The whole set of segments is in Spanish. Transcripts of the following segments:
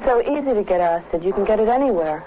so easy to get acid. You can get it anywhere.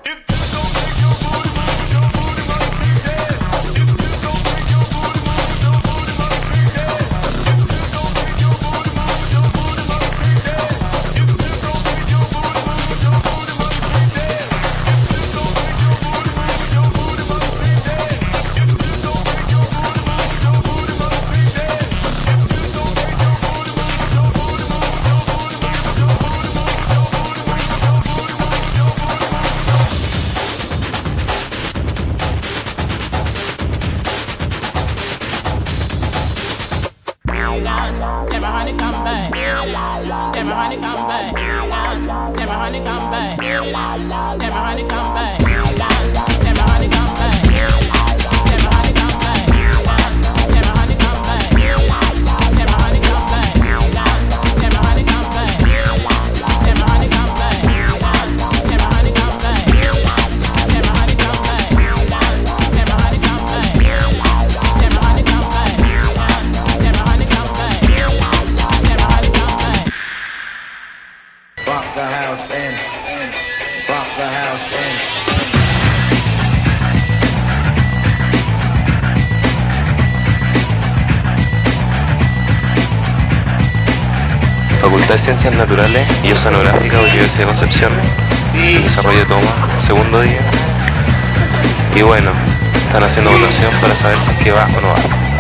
Facultad de Ciencias Naturales y Oceanográfica de la Universidad de Concepción. El desarrollo de toma, segundo día. Y bueno, están haciendo votación para saber si es que va o no va.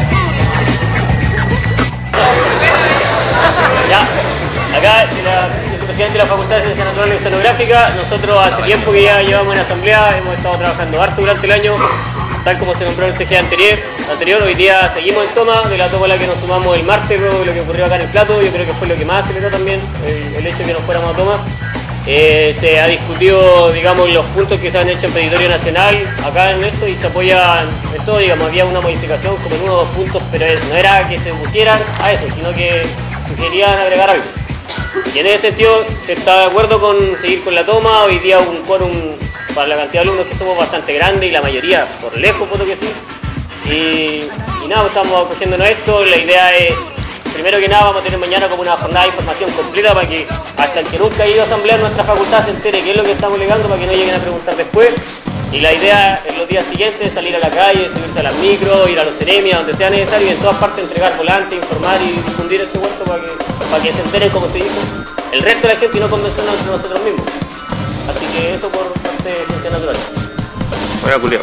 Ya, acá el presidente de la Facultad de Ciencias Naturales y Oceanográfica. Nosotros hace tiempo que ya llevamos en asamblea, hemos estado trabajando harto durante el año, tal como se nombró en el CG anterior. Hoy día seguimos en toma, de la toma a la que nos sumamos el martes, luego de lo que ocurrió acá en el plato. Yo creo que fue lo que más aceleró también el hecho de que nos fuéramos a toma. Se ha discutido, digamos, los puntos que se han hecho en Petitorio Nacional acá en esto y se apoyan en todo, digamos, había una modificación como en 1 o 2 puntos, pero no era que se pusieran a eso, sino que sugerían agregar algo. Y en ese sentido se está de acuerdo con seguir con la toma. Hoy día un quórum para la cantidad de alumnos que somos bastante grande y la mayoría por lejos voto que sí. Y nada, estamos acogiéndonos a esto. La idea es, primero que nada, vamos a tener mañana como una jornada de información completa para que hasta el que nunca ha ido a asamblea en nuestra facultad se entere qué es lo que estamos legando para que no lleguen a preguntar después. Y la idea en los días siguientes es salir a la calle, subirse a las micros, ir a los ceremias, donde sea necesario y en todas partes entregar volantes, informar y difundir este huerto para que se enteren, como se dijo, el resto de la gente y no convencernos entre nosotros mismos. Así que eso por parte de Ciencias Naturales. Hola, Julio.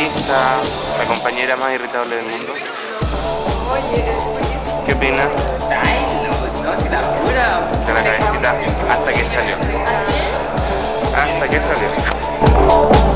aquí está la compañera más irritable del mundo. ¿Qué opinas? Ay, no, si la pura. De la cabecita hasta que salió. Hasta que salió.